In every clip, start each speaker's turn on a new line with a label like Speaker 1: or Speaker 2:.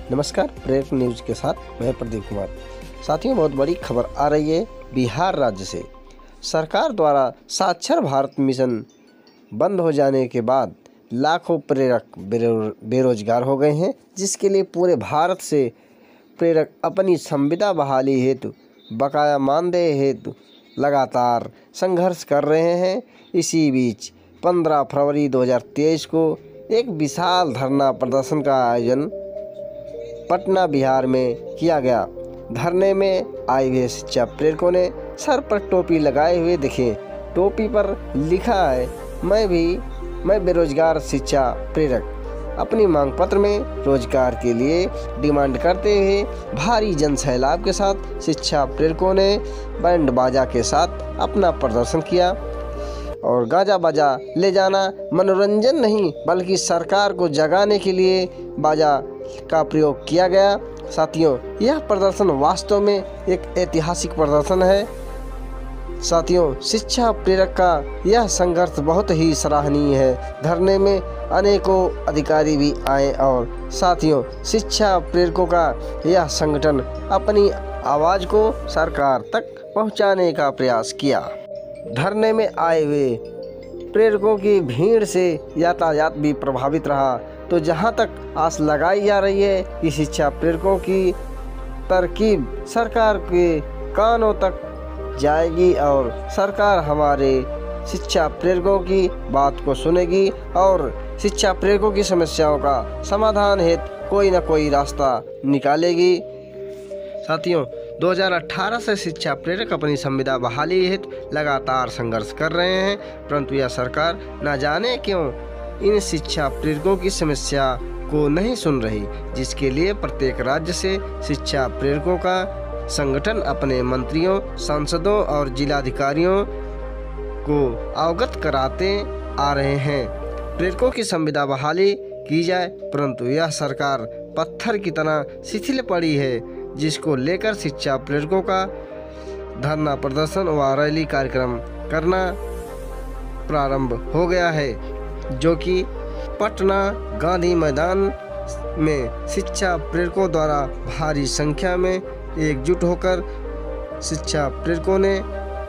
Speaker 1: नमस्कार, प्रेरक न्यूज के साथ मैं प्रदीप कुमार। साथियों, बहुत बड़ी खबर आ रही है बिहार राज्य से। सरकार द्वारा साक्षर भारत मिशन बंद हो जाने के बाद लाखों प्रेरक बेरोजगार हो गए हैं, जिसके लिए पूरे भारत से प्रेरक अपनी संविदा बहाली हेतु बकाया मानदेय हेतु लगातार संघर्ष कर रहे हैं। इसी बीच 15 फरवरी 2023 को एक विशाल धरना प्रदर्शन का आयोजन पटना बिहार में किया गया। धरने में आए हुए शिक्षा प्रेरकों ने सर पर टोपी लगाए हुए दिखे। टोपी पर लिखा है, मैं बेरोजगार शिक्षा प्रेरक। अपनी मांग पत्र में रोजगार के लिए डिमांड करते हुए भारी जन सैलाब के साथ शिक्षा प्रेरकों ने बैंड बाजा के साथ अपना प्रदर्शन किया। और गाजा बाजा ले जाना मनोरंजन नहीं, बल्कि सरकार को जगाने के लिए बाजा का प्रयोग किया गया। साथियों, यह प्रदर्शन वास्तव में एक ऐतिहासिक प्रदर्शन है। साथियों, शिक्षा प्रेरक का यह संघर्ष बहुत ही सराहनीय है। धरने में अनेकों अधिकारी भी आए और साथियों, शिक्षा प्रेरकों का यह संगठन अपनी आवाज़ को सरकार तक पहुंचाने का प्रयास किया। धरने में आए हुए प्रेरकों की भीड़ से यातायात भी प्रभावित रहा। तो जहां तक आस लगाई जा रही है कि शिक्षा प्रेरकों की तरकीब सरकार के कानों तक जाएगी और सरकार हमारे शिक्षा प्रेरकों की बात को सुनेगी और शिक्षा प्रेरकों की समस्याओं का समाधान हेतु कोई न कोई रास्ता निकालेगी। साथियों, 2018 से शिक्षा प्रेरक अपनी संविदा बहाली हेतु लगातार संघर्ष कर रहे हैं, परंतु यह सरकार न जाने क्यों इन शिक्षा प्रेरकों की समस्या को नहीं सुन रही, जिसके लिए प्रत्येक राज्य से शिक्षा प्रेरकों का संगठन अपने मंत्रियों, सांसदों और जिलाधिकारियों को अवगत कराते आ रहे हैं। प्रेरकों की संविदा बहाली की जाए, परंतु यह सरकार पत्थर की तरह शिथिल पड़ी है, जिसको लेकर शिक्षा प्रेरकों का धरना प्रदर्शन व रैली कार्यक्रम करना प्रारंभ हो गया है, जो कि पटना गांधी मैदान में शिक्षा प्रेरकों द्वारा भारी संख्या में एकजुट होकर शिक्षा प्रेरकों ने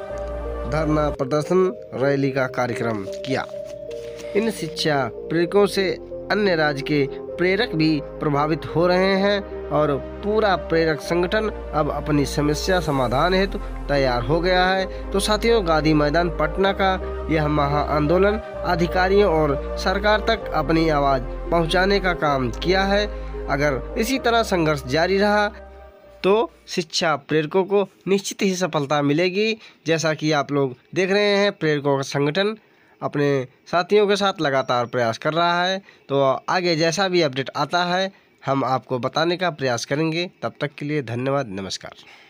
Speaker 1: धरना प्रदर्शन रैली का कार्यक्रम किया। इन शिक्षा प्रेरकों से अन्य राज्य के प्रेरक भी प्रभावित हो रहे हैं और पूरा प्रेरक संगठन अब अपनी समस्या समाधान हेतु तैयार हो गया है। तो साथियों, गांधी मैदान पटना का यह महा आंदोलन अधिकारियों और सरकार तक अपनी आवाज़ पहुंचाने का काम किया है। अगर इसी तरह संघर्ष जारी रहा तो शिक्षा प्रेरकों को निश्चित ही सफलता मिलेगी। जैसा कि आप लोग देख रहे हैं, प्रेरकों का संगठन अपने साथियों के साथ लगातार प्रयास कर रहा है। तो आगे जैसा भी अपडेट आता है हम आपको बताने का प्रयास करेंगे। तब तक के लिए धन्यवाद, नमस्कार।